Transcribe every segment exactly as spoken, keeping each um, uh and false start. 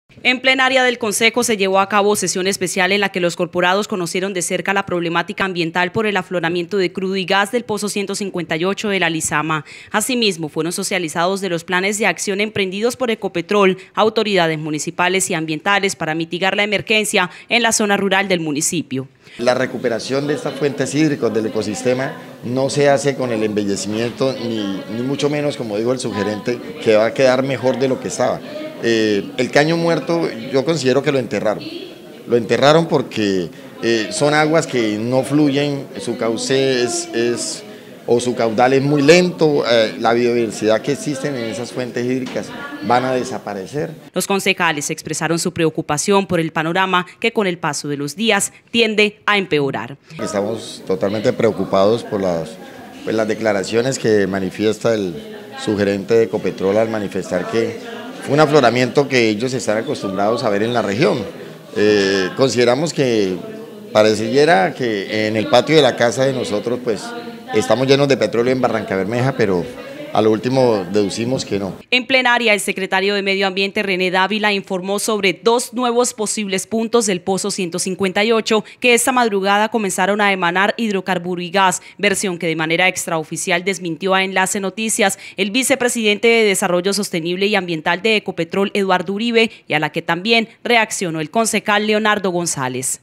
En plenaria del Consejo se llevó a cabo sesión especial en la que los corporados conocieron de cerca la problemática ambiental por el afloramiento de crudo y gas del pozo ciento cincuenta y ocho de la Lizama. Asimismo, fueron socializados de los planes de acción emprendidos por Ecopetrol, autoridades municipales y ambientales para mitigar la emergencia en la zona rural del municipio. La recuperación de estas fuentes hídricas del ecosistema no se hace con el embellecimiento, ni, ni mucho menos, como dijo el sugerente, que va a quedar mejor de lo que estaba. Eh, el caño muerto yo considero que lo enterraron, lo enterraron porque eh, son aguas que no fluyen, su cauce es, es o su caudal es muy lento, eh, la biodiversidad que existe en esas fuentes hídricas van a desaparecer. Los concejales expresaron su preocupación por el panorama que con el paso de los días tiende a empeorar. Estamos totalmente preocupados por las, pues, las declaraciones que manifiesta el sugerente de Ecopetrol al manifestar que fue un afloramiento que ellos están acostumbrados a ver en la región. Eh, consideramos que pareciera que en el patio de la casa de nosotros pues estamos llenos de petróleo en Barrancabermeja, pero a lo último deducimos que no. En plenaria, el secretario de Medio Ambiente, René Dávila, informó sobre dos nuevos posibles puntos del pozo ciento cincuenta y ocho que esta madrugada comenzaron a emanar hidrocarburo y gas, versión que de manera extraoficial desmintió a Enlace Noticias el vicepresidente de Desarrollo Sostenible y Ambiental de Ecopetrol, Eduardo Uribe, y a la que también reaccionó el concejal Leonardo González.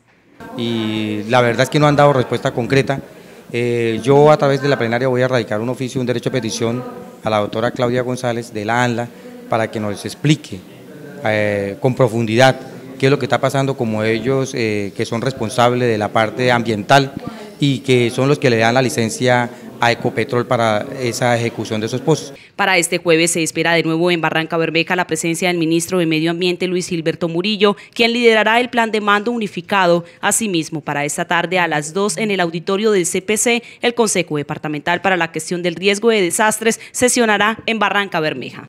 Y la verdad es que no han dado respuesta concreta. Eh, yo a través de la plenaria voy a radicar un oficio, un derecho de petición a la doctora Claudia González de la ANLA para que nos explique eh, con profundidad qué es lo que está pasando, como ellos eh, que son responsables de la parte ambiental y que son los que le dan la licencia a Ecopetrol para esa ejecución de esos pozos. Para este jueves se espera de nuevo en Barrancabermeja la presencia del ministro de Medio Ambiente, Luis Gilberto Murillo, quien liderará el plan de mando unificado. Asimismo, para esta tarde a las dos en el auditorio del C P C, el Consejo Departamental para la Gestión del Riesgo de Desastres sesionará en Barrancabermeja.